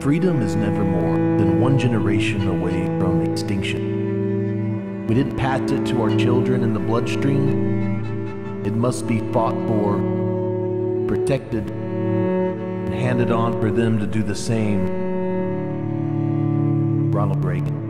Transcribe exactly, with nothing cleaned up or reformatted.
freedom is never more than one generation away from extinction. We didn't pass it to our children in the bloodstream. It must be fought for, protected, and handed on for them to do the same. Ronald Reagan.